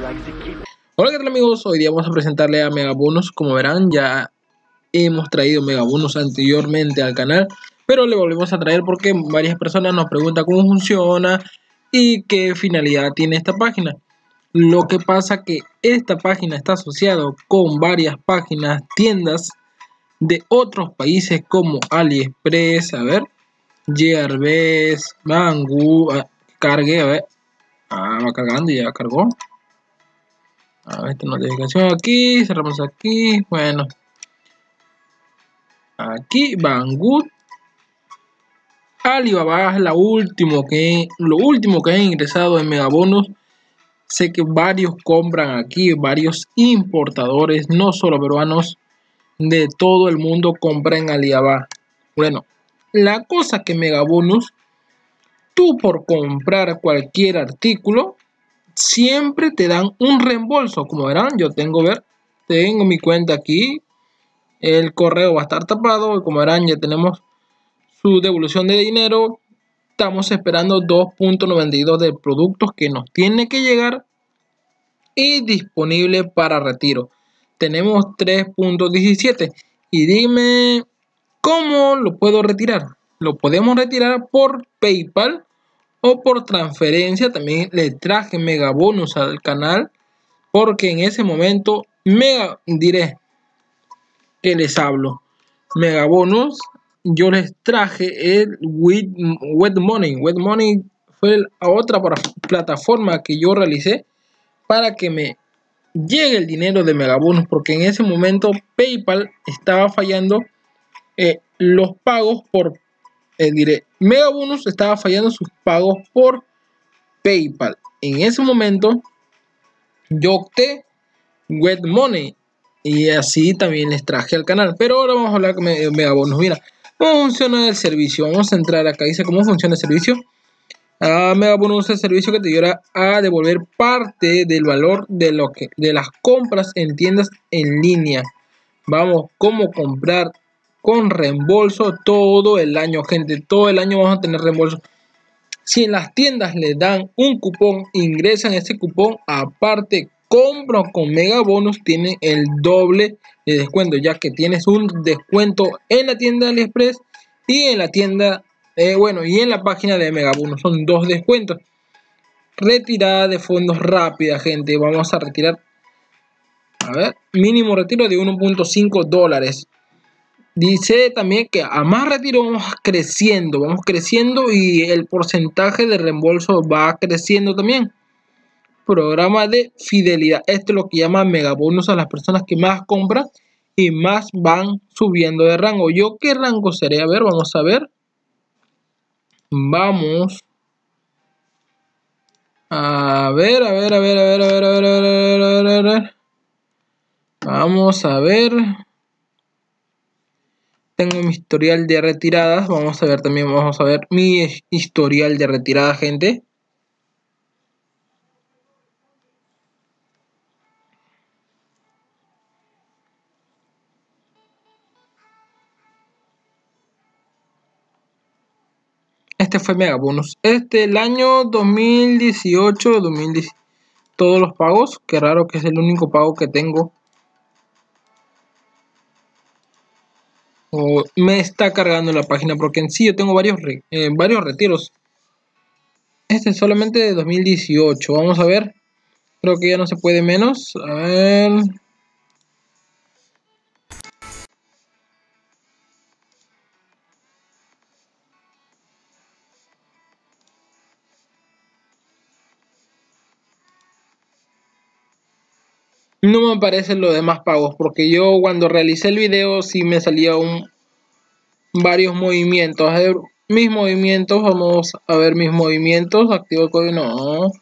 Hola, ¿qué tal amigos? Hoy día vamos a presentarle a Megabonus. Como verán, ya hemos traído Megabonus anteriormente al canal, pero le volvemos a traer porque varias personas nos preguntan cómo funciona y qué finalidad tiene esta página. Lo que pasa que esta página está asociado con varias páginas, tiendas de otros países como AliExpress, a ver, Gearbest, Banggood, cargue, a ver, va cargando, ya cargó. A ver, esta notificación aquí, cerramos aquí, bueno, aquí Banggood, Alibaba es lo último que ha ingresado en Megabonus. Sé que varios compran aquí, varios importadores, no solo peruanos, de todo el mundo compran en Alibaba. Bueno, la cosa que Megabonus, tú por comprar cualquier artículo, siempre te dan un reembolso. Como verán, yo tengo mi cuenta aquí, el correo va a estar tapado, y como verán, ya tenemos su devolución de dinero. Estamos esperando 2.92 de productos que nos tiene que llegar y disponible para retiro. Tenemos 3.17 y dime cómo lo puedo retirar. Lo podemos retirar por PayPal o por transferencia. También le traje Megabonus al canal porque en ese momento diré que les hablo. Megabonus, yo les traje el WebMoney. WebMoney fue la otra plataforma que yo realicé para que me llegue el dinero de Megabonus, porque en ese momento PayPal estaba fallando los pagos por Megabonus estaba fallando sus pagos por PayPal. En ese momento yo opté WebMoney y así también les traje al canal. Pero ahora vamos a hablar con Megabonus. Mira cómo funciona el servicio. Vamos a entrar acá. Dice cómo funciona el servicio. Megabonus es el servicio que te ayuda a devolver parte del valor de las compras en tiendas en línea. Vamos, cómo comprar con reembolso todo el año, gente. Todo el año vamos a tener reembolso. Si en las tiendas le dan un cupón, ingresan ese cupón, aparte compran con Megabonus, tienen el doble de descuento, ya que tienes un descuento en la tienda de AliExpress y en la tienda, y en la página de Megabonus. Son dos descuentos. Retirada de fondos rápida, gente. Vamos a retirar, a ver, mínimo retiro de 1.5 dólares. Dice también que a más retiro vamos creciendo y el porcentaje de reembolso va creciendo también. Programa de fidelidad. Esto es lo que llama Megabonus a las personas que más compran y más van subiendo de rango. ¿Yo qué rango seré? A ver, vamos a ver. Vamos. A ver. Vamos a ver. Tengo mi historial de retiradas. Vamos a ver también, vamos a ver mi historial de retirada, gente. Este fue Megabonus. El año 2018, 2010, todos los pagos. Qué raro que es el único pago que tengo. Me está cargando la página porque en sí yo tengo varios retiros. Este es solamente de 2018. Vamos a ver. Creo que ya no se puede menos. A ver. No me aparecen los demás pagos porque yo cuando realicé el video sí me salía varios movimientos. A ver, mis movimientos, vamos a ver mis movimientos. Activo el código, no.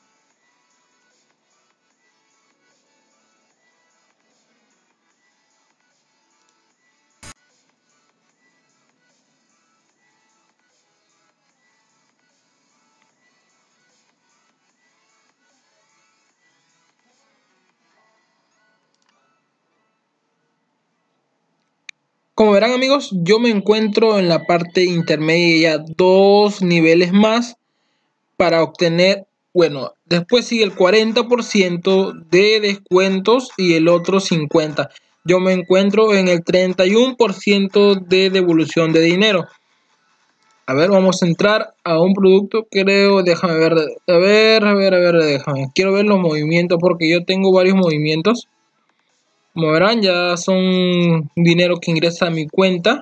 Como verán amigos, yo me encuentro en la parte intermedia, dos niveles más para obtener Bueno, después sigue el 40% de descuentos y el otro 50%. Yo me encuentro en el 31% de devolución de dinero. A ver, vamos a entrar a un producto, creo, déjame ver, déjame. Quiero ver los movimientos porque yo tengo varios movimientos. Como verán, ya son dinero que ingresa a mi cuenta.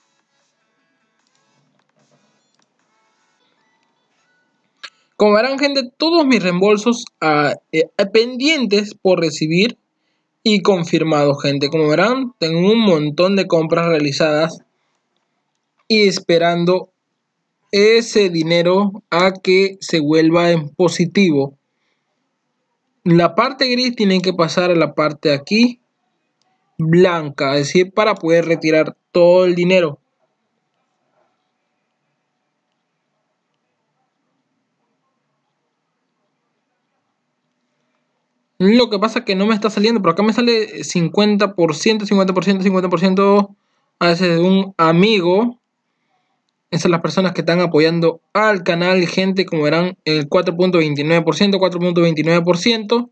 Como verán, gente, todos mis reembolsos pendientes por recibir y confirmados, gente. Como verán, tengo un montón de compras realizadas y esperando ese dinero a que se vuelva en positivo. La parte gris tiene que pasar a la parte aquí blanca, es decir, para poder retirar todo el dinero. Lo que pasa es que no me está saliendo, pero acá me sale 50%, 50%, 50%. A veces de un amigo. Esas son las personas que están apoyando al canal, gente, como verán, el 4.29%, 4.29%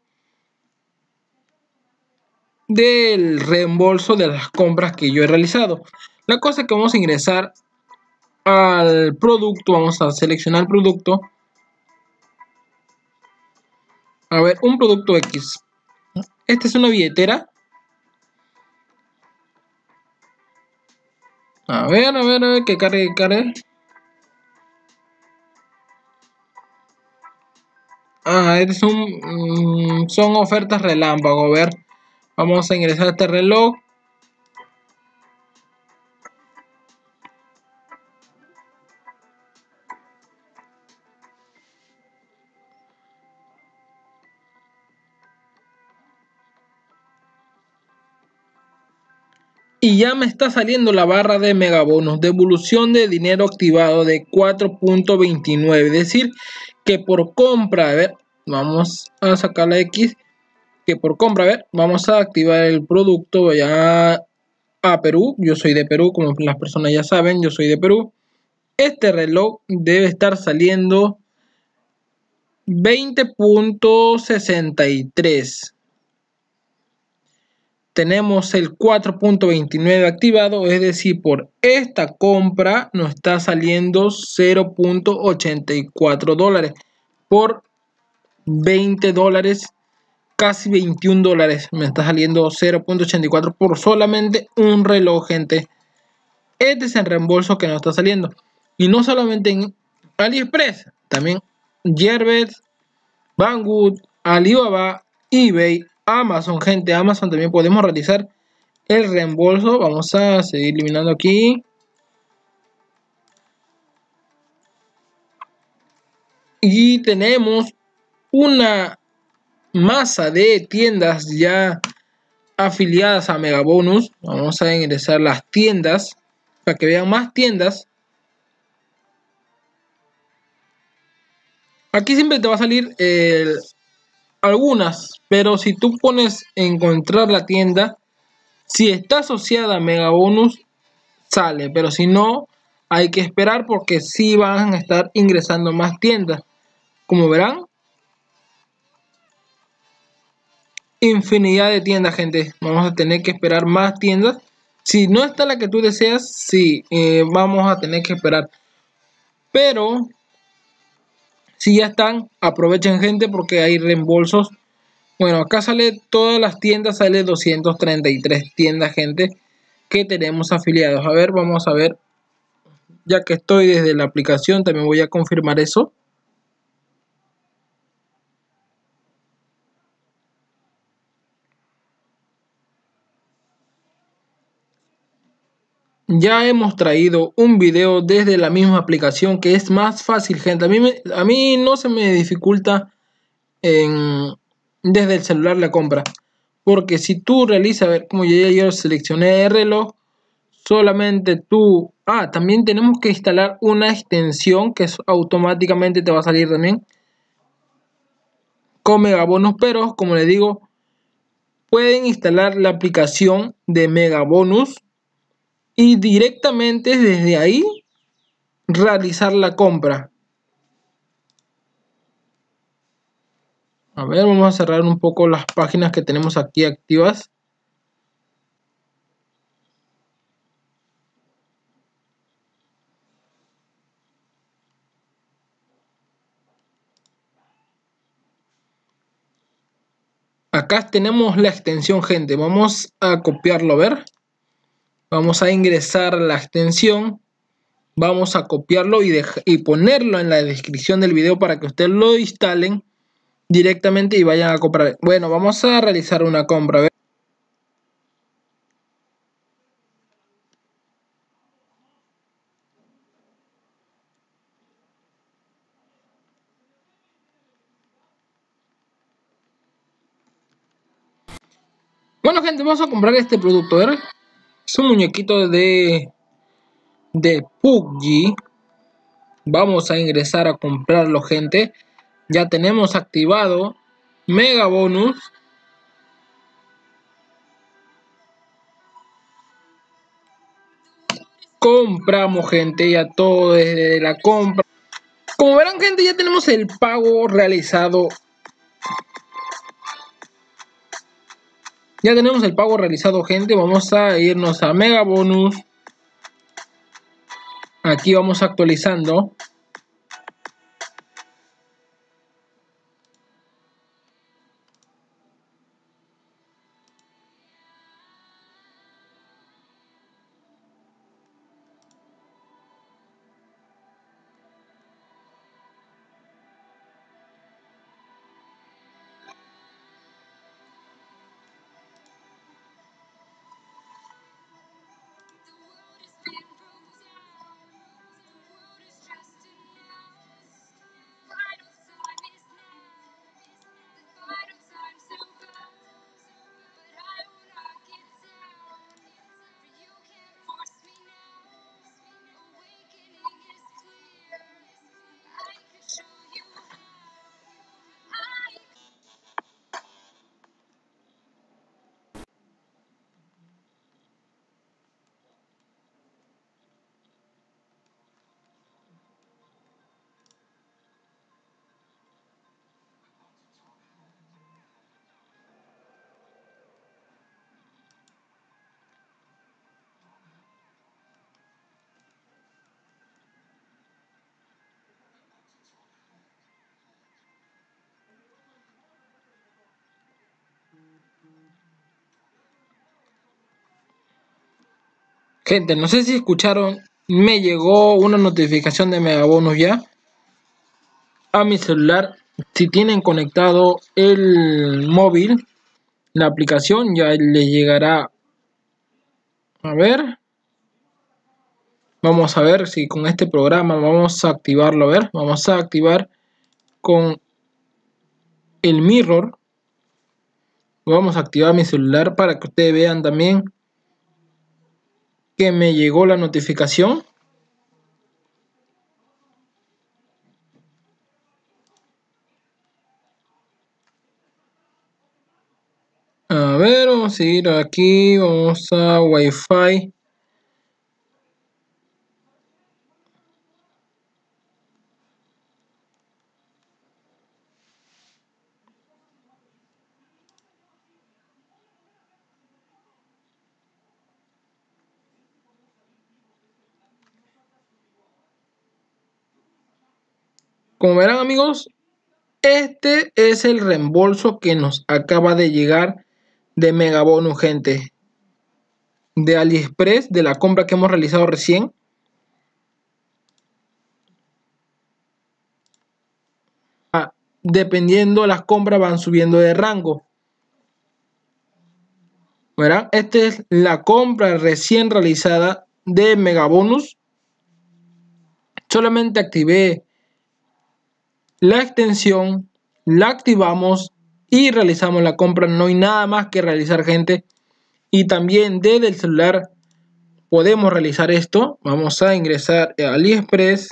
del reembolso de las compras que yo he realizado. La cosa es que vamos a ingresar al producto, vamos a seleccionar el producto. A ver, un producto X. Esta es una billetera. A ver, que cargue, que cargue. Ah, son ofertas relámpago. A ver, vamos a ingresar a este reloj. Y ya me está saliendo la barra de megabonos, devolución de dinero activado de 4.29. Es decir, que por compra, a ver, vamos a sacar la X, que por compra, a ver, vamos a activar el producto ya a Perú. Yo soy de Perú, como las personas ya saben, yo soy de Perú. Este reloj debe estar saliendo 20.63. Tenemos el 4.29 activado, es decir, por esta compra nos está saliendo 0.84 dólares por 20 dólares, casi 21 dólares. Me está saliendo 0.84 por solamente un reloj, gente. Este es el reembolso que nos está saliendo. Y no solamente en AliExpress, también Gearbest, Banggood, Alibaba, eBay, Amazon, gente. Amazon también podemos realizar el reembolso. Vamos a seguir eliminando aquí. Y tenemos una masa de tiendas ya afiliadas a Megabonus. Vamos a ingresar las tiendas para que vean más tiendas. Aquí siempre te va a salir algunas, pero si tú pones encontrar la tienda, si está asociada a Megabonus, sale, pero si no, hay que esperar porque sí van a estar ingresando más tiendas. Como verán, infinidad de tiendas, gente. Vamos a tener que esperar más tiendas. Si no está la que tú deseas, sí, vamos a tener que esperar. Pero si ya están, aprovechen, gente, porque hay reembolsos. Bueno, acá sale todas las tiendas, sale 233 tiendas, gente, que tenemos afiliados. A ver, vamos a ver. Ya que estoy desde la aplicación, también voy a confirmar eso. Ya hemos traído un video desde la misma aplicación que es más fácil, gente. A mí no se me dificulta desde el celular la compra. Porque si tú realizas, a ver, como yo seleccioné el reloj, solamente tú... Ah, también tenemos que instalar una extensión que automáticamente te va a salir también con Megabonos, pero como les digo, pueden instalar la aplicación de Megabonus y directamente desde ahí realizar la compra. A ver, vamos a cerrar un poco las páginas que tenemos aquí activas. Acá tenemos la extensión, gente. Vamos a copiarlo, a ver. Vamos a ingresar la extensión. Vamos a copiarlo y ponerlo en la descripción del video para que ustedes lo instalen directamente y vayan a comprar. Bueno, vamos a realizar una compra. A ver. Bueno, gente, vamos a comprar este producto. A ver. Es un muñequito de PUBG. Vamos a ingresar a comprarlo, gente. Ya tenemos activado Mega Bonus. Compramos, gente, ya todo desde la compra. Como verán, gente, ya tenemos el pago realizado. Ya tenemos el pago realizado, gente. Vamos a irnos a Mega Bonus. Aquí vamos actualizando. Gente, no sé si escucharon, me llegó una notificación de Megabonus ya a mi celular. Si tienen conectado el móvil, la aplicación ya le llegará. A ver, vamos a ver si con este programa vamos a activarlo. A ver, vamos a activar con el mirror. Vamos a activar mi celular para que ustedes vean también que me llegó la notificación. A ver, vamos a ir aquí, vamos a Wi-Fi. Como verán, amigos, este es el reembolso que nos acaba de llegar de Megabonus, gente. De AliExpress, de la compra que hemos realizado recién. Dependiendo las compras van subiendo de rango. Verán, esta es la compra recién realizada de Megabonus. Solamente activé la extensión, la activamos y realizamos la compra. No hay nada más que realizar, gente. Y también desde el celular podemos realizar esto. Vamos a ingresar a AliExpress.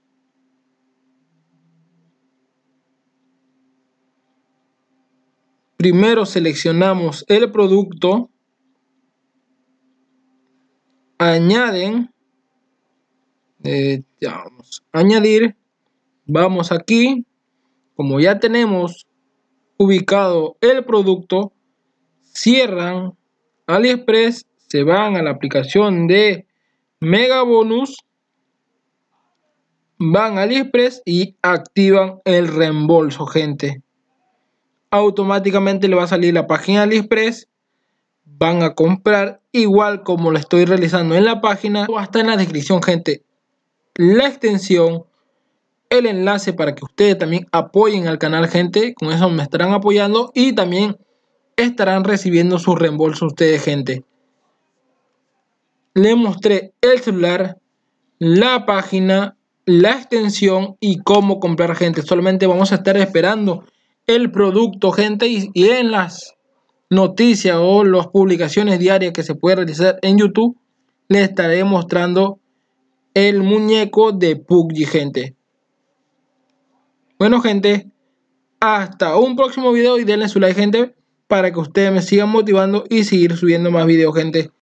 Primero seleccionamos el producto. Añaden. Ya vamos a añadir. Vamos aquí. Como ya tenemos ubicado el producto, cierran AliExpress, se van a la aplicación de Megabonus, van a AliExpress y activan el reembolso, gente. Automáticamente le va a salir la página de AliExpress, van a comprar igual como lo estoy realizando en la página. Va a estar en la descripción, gente, la extensión, el enlace para que ustedes también apoyen al canal, gente. Con eso me estarán apoyando y también estarán recibiendo su reembolso ustedes, gente. Les mostré el celular, la página, la extensión y cómo comprar, gente. Solamente vamos a estar esperando el producto, gente, y en las noticias o las publicaciones diarias que se puede realizar en YouTube les estaré mostrando el muñeco de PUBG, gente. Bueno, gente, hasta un próximo video y denle su like, gente, para que ustedes me sigan motivando y seguir subiendo más videos, gente.